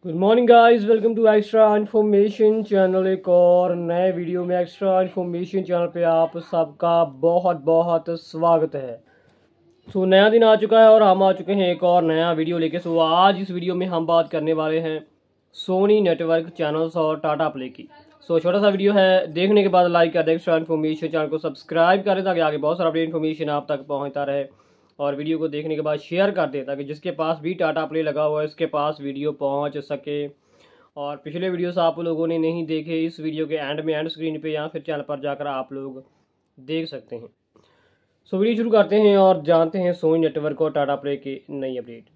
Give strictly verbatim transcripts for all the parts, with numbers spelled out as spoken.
Good morning guys, welcome to extra information channel. एक और नए वीडियो में एक्स्ट्रा इन्फॉर्मेशन चैनल पे आप सबका बहुत बहुत स्वागत है। सो नया दिन आ चुका है और हम आ चुके हैं एक और नया वीडियो लेके। सो आज इस वीडियो में हम बात करने वाले हैं सोनी नेटवर्क चैनल्स और टाटा प्ले की। सो छोटा सा वीडियो है, देखने के बाद लाइक कर दें, एक्स्ट्रा इन्फॉर्मेशन चैनल को सब्सक्राइब करें ताकि आगे बहुत सारा अपडेट इन्फॉर्मेशन आप तक पहुँचता रहे, और वीडियो को देखने के बाद शेयर कर दें ताकि जिसके पास भी टाटा प्ले लगा हुआ है उसके पास वीडियो पहुंच सके। और पिछले वीडियोस आप लोगों ने नहीं देखे, इस वीडियो के एंड में एंड स्क्रीन पे या फिर चैनल पर जाकर आप लोग देख सकते हैं। सो वीडियो शुरू करते हैं और जानते हैं सोनी नेटवर्क और टाटा प्ले की नई अपडेट।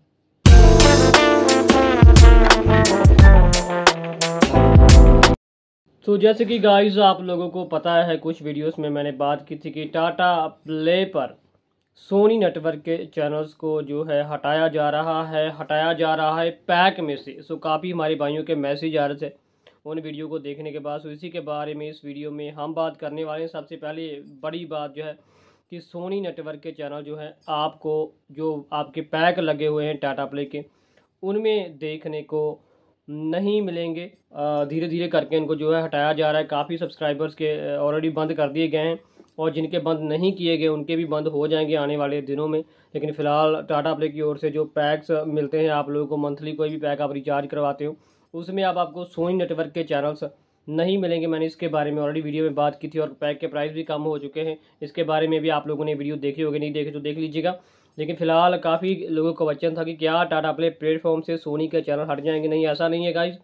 तो जैसे कि गाइस आप लोगों को पता है, कुछ वीडियोस में मैंने बात की थी कि टाटा प्ले पर सोनी नेटवर्क के चैनल्स को जो है हटाया जा रहा है हटाया जा रहा है पैक में से। सो काफ़ी हमारे भाइयों के मैसेज आ रहे थे उन वीडियो को देखने के बाद। सो इसी के बारे में इस वीडियो में हम बात करने वाले हैं। सबसे पहले बड़ी बात जो है कि सोनी नेटवर्क के चैनल जो है आपको जो आपके पैक लगे हुए हैं टाटा प्ले के, उनमें देखने को नहीं मिलेंगे। धीरे धीरे करके इनको जो है हटाया जा रहा है। काफ़ी सब्सक्राइबर्स के ऑलरेडी बंद कर दिए गए हैं और जिनके बंद नहीं किए गए उनके भी बंद हो जाएंगे आने वाले दिनों में। लेकिन फ़िलहाल टाटा प्ले की ओर से जो पैक्स मिलते हैं आप लोगों को, मंथली कोई भी पैक आप रिचार्ज करवाते हो उसमें अब आप आपको सोनी नेटवर्क के चैनल्स नहीं मिलेंगे। मैंने इसके बारे में ऑलरेडी वीडियो में बात की थी और पैक के प्राइस भी कम हो चुके हैं। इसके बारे में भी आप लोगों ने वीडियो देखी होगी, नहीं देखे तो देख लीजिएगा। लेकिन फ़िलहाल काफ़ी लोगों का क्वेश्चन था कि क्या टाटा प्ले प्लेटफॉर्म से सोनी के चैनल हट जाएंगे। नहीं, ऐसा नहीं है गाइज।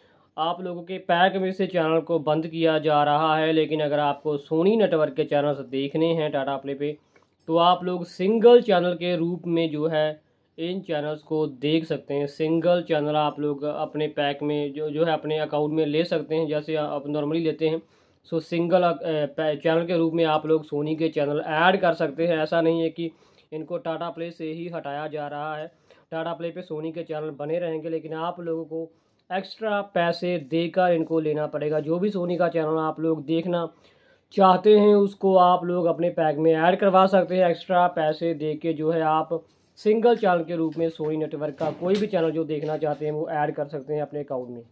आप लोगों के पैक में से चैनल को बंद किया जा रहा है, लेकिन अगर आपको सोनी नेटवर्क के चैनल्स देखने हैं टाटा प्ले पे तो आप लोग सिंगल चैनल के रूप में जो है इन चैनल्स को देख सकते हैं। सिंगल चैनल आप लोग अपने पैक में जो जो है अपने अकाउंट में ले सकते हैं, जैसे आप नॉर्मली लेते हैं। सो सिंगल चैनल के रूप में आप लोग सोनी के चैनल ऐड कर सकते हैं। ऐसा नहीं है कि इनको टाटा प्ले से ही हटाया जा रहा है। टाटा प्ले पे सोनी के चैनल बने रहेंगे, लेकिन आप लोगों को एक्स्ट्रा पैसे देकर इनको लेना पड़ेगा। जो भी सोनी का चैनल आप लोग देखना चाहते हैं उसको आप लोग अपने पैक में ऐड करवा सकते हैं। एक्स्ट्रा पैसे दे के जो है आप सिंगल चैनल के रूप में सोनी नेटवर्क का कोई भी चैनल जो देखना चाहते हैं वो ऐड कर सकते हैं अपने अकाउंट में।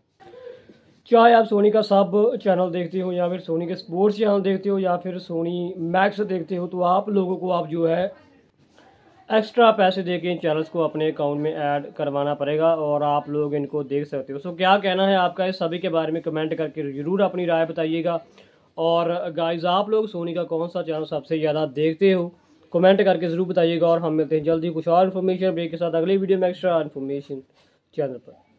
चाहे आप सोनी का सब चैनल देखते हो या फिर सोनी के स्पोर्ट्स चैनल देखते हो या फिर सोनी मैक्स देखते हो, तो आप लोगों को आप जो है एक्स्ट्रा पैसे दे के इन चैनल्स को अपने अकाउंट में ऐड करवाना पड़ेगा और आप लोग इनको देख सकते हो। सो क्या कहना है आपका इस सभी के बारे में कमेंट करके ज़रूर अपनी राय बताइएगा। और गाइस आप लोग सोनी का कौन सा चैनल सबसे ज़्यादा देखते हो कमेंट करके ज़रूर बताइएगा। और हम मिलते हैं जल्दी कुछ और इन्फॉर्मेशन ब्रेक के साथ अगली वीडियो में एक्स्ट्रा इन्फॉर्मेशन चैनल पर।